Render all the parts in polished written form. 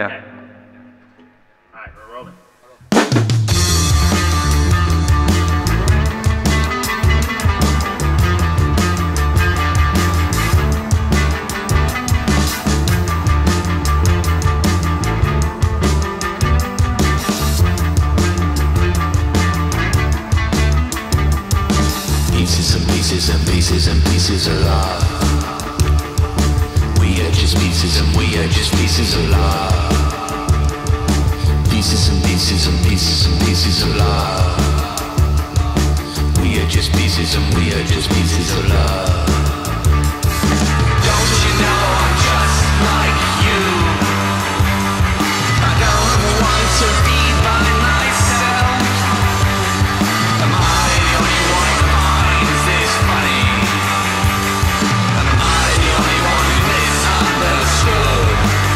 Yeah. Alright, we're rolling. Pieces and pieces and pieces and pieces of love. We are just pieces and we are just pieces of love. Pieces and pieces and pieces and pieces of love. We are just pieces and we are just pieces of love. Don't you know I'm just like you? I don't want to be by myself. Am I the only one who finds this funny? And am I the only one who misunderstood?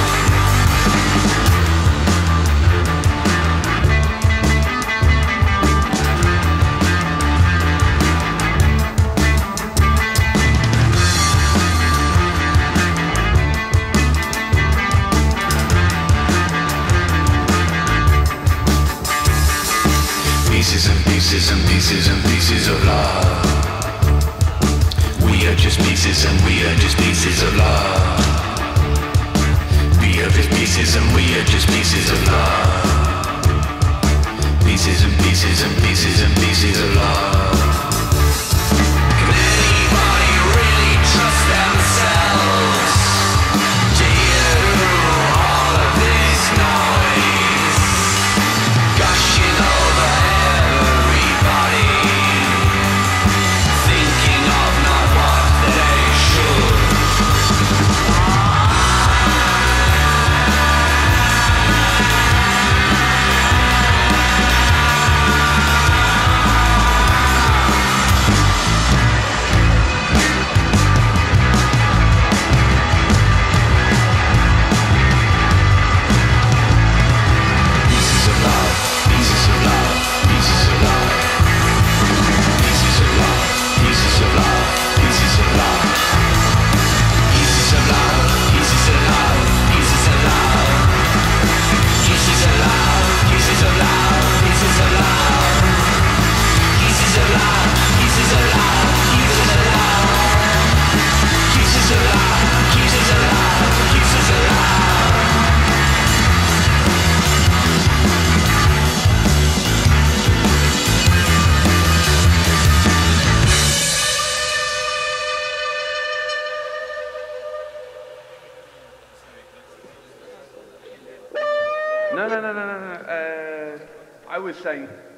Pieces and pieces and pieces and pieces of love. We are just pieces and we are just pieces of love. We are just pieces and we are just pieces of love. Pieces and pieces and pieces and pieces of love. Can anybody really trust themselves to hear all of this noise gushing over everybody, thinking of not what they should? Pieces of love, pieces of love, pieces of love. Pieces of love, pieces of love, pieces of love. Pieces of love, pieces of love, pieces of love. Pieces of love, pieces of love, pieces of love. Pieces of love, pieces of love, pieces of love. Pieces of love, pieces of love, pieces of love. No. I was saying